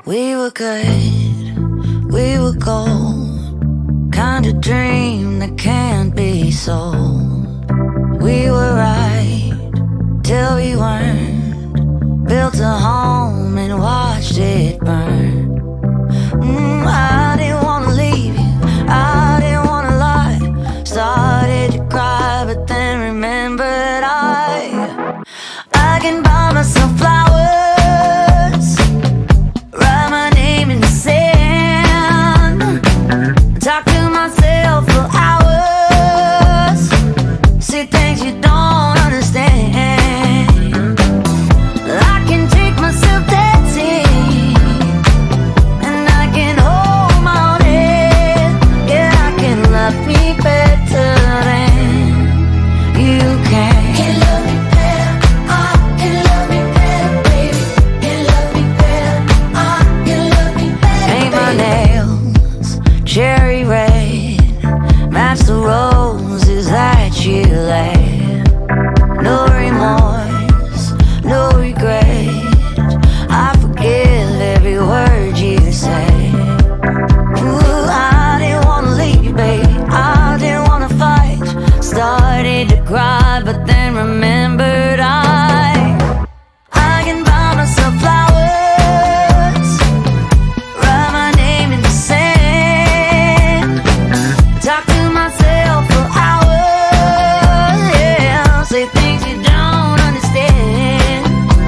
We were good, we were gold, kind of dream that can't be sold. We were right till we weren't, built a home and watched it burn. I didn't wanna leave you, I didn't wanna lie. Started to cry, but then remembered I can buy myself flowers, write my name in the sand, talk to myself for hours, see things you don't understand. I can take myself dancing, and I can hold my own head. Yeah, I can love me better than you can. Can love me better, I can love me better, baby. Can love me better, I can love me better. Paint my nails cherry red, match the roses that you laid. No remorse, no regret, I forgive every word you say. Ooh, I didn't wanna leave you, baby, I didn't wanna fight. Started to cry, but then remembered I can buy myself flowers, write my name in the sand, talk to myself for hours, yeah, say things you don't understand.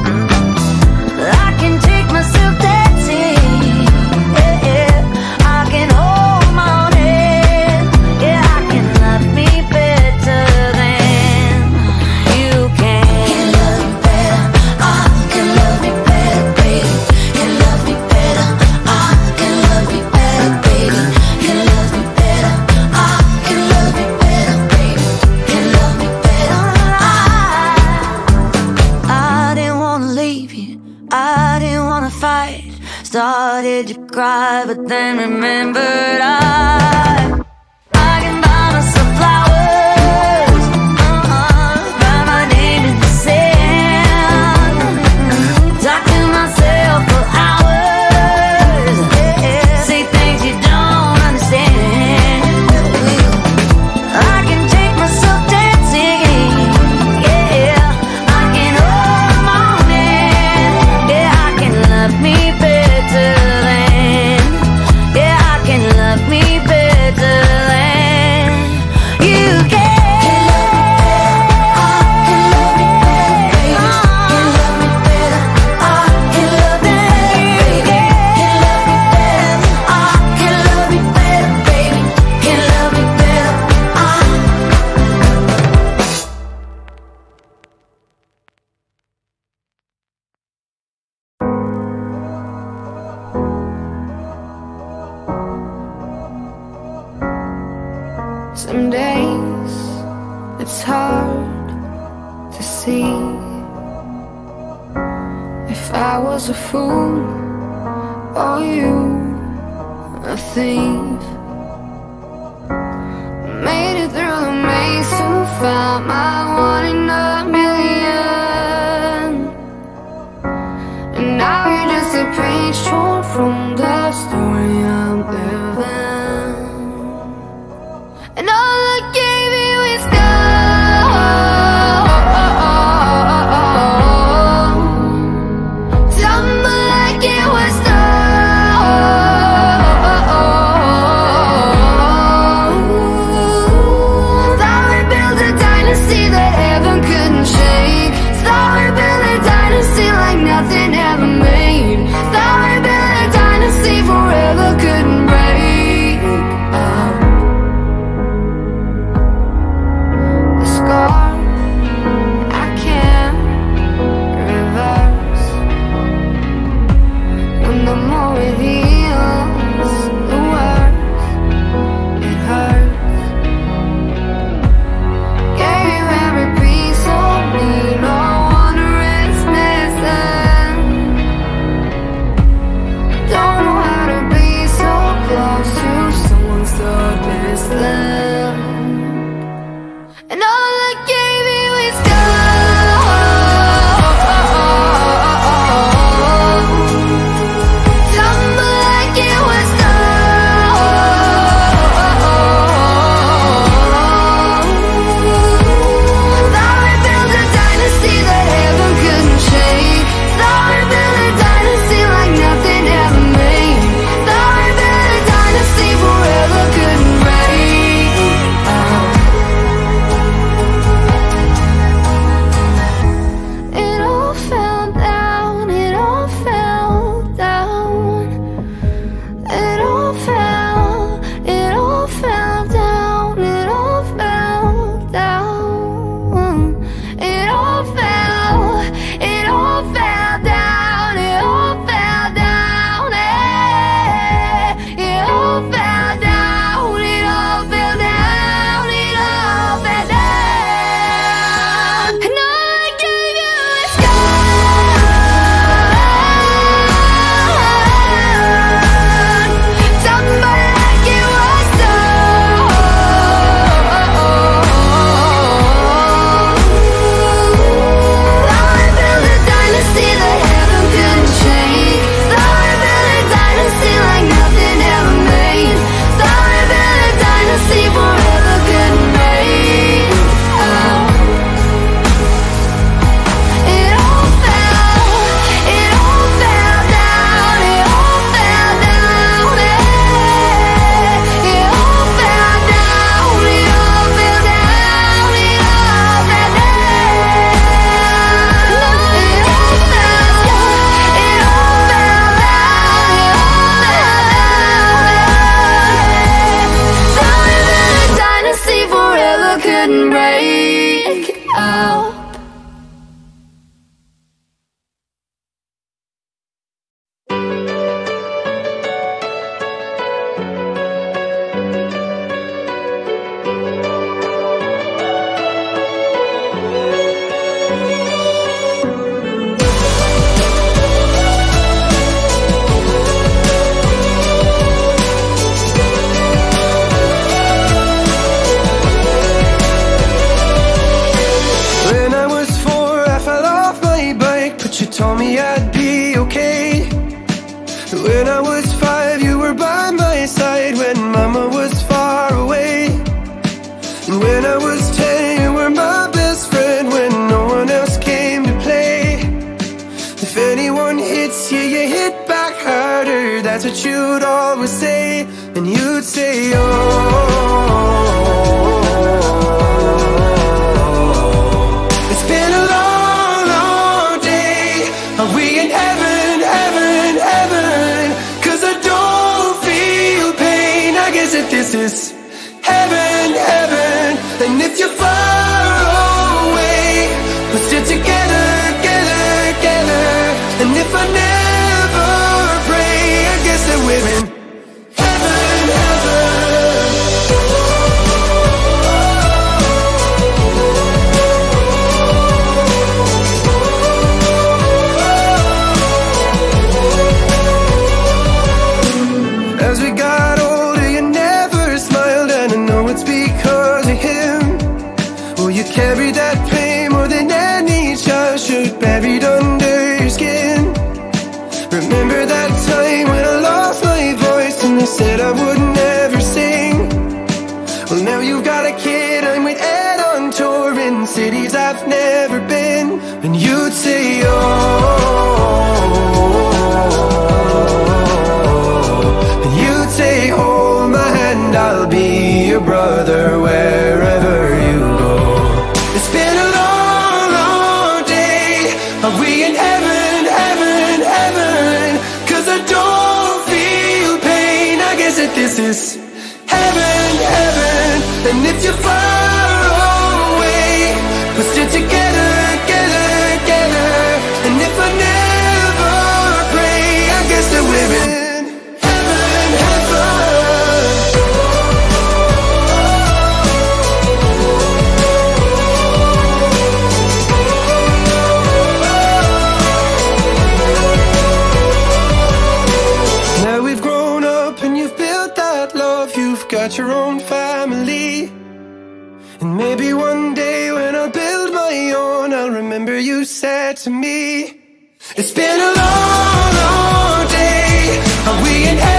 I can take myself dancing, yeah, I can hold my own head. Yeah, I can love me better than you can. Can love me better, I can love me better, baby. Can love me better, I can love me better, baby. Can love me better, I can love me better, baby. Can love me better, I didn't wanna leave you, I didn't wanna fight. Started to cry, but then remembered I can buy myself flowers, write my name in the sand, talk to myself for hours, yeah, say things you don't understand. I can take myself dancing, yeah, I can hold my own hand. Yeah, I can love me better than, yeah, I can love me better than you can. Can love me better, I can love me better, baby. Can love me better, I can love me better, baby. Can love me better, Some days it's hard to see if I was a fool or you a thief. Made it through the maze to find my one in a million, and now you're just a page torn from the story I'm living. And all I gave you is gold. Tell me like it was gold. out. Told me I'd be okay. When I was 5, you were by my side when mama was far away. And when I was 10, you were my best friend when no one else came to play. If anyone hits you, you hit back harder. That's what you'd always say. And you'd say, oh, it's been a long, long day. Are we in heaven, heaven, heaven? 'Cause I don't feel pain. I guess that this is heaven, heaven. And if you're far away, we're still together, together, together. And if I never pray, I guess that we're in heaven, heaven. As we got older, you never smiled, and I know it's because of him. Well, you carried that pain more than any child should, buried under your skin. Remember that time when I lost my voice and they said I would never sing? Well, now you've got a kid, I'm with Ed on tour in cities I've never been. And you'd say, oh, say, hold my hand, I'll be your brother wherever you go. It's been a long, long day. Are we in heaven, heaven, heaven? 'Cause I don't feel pain. I guess that this is heaven, heaven. And if you're far away, we're still together, together, together. And if I never pray, I guess that we're in your own family. And maybe one day when I build my own, I'll remember you said to me, it's been a long, long day. Are we in heaven?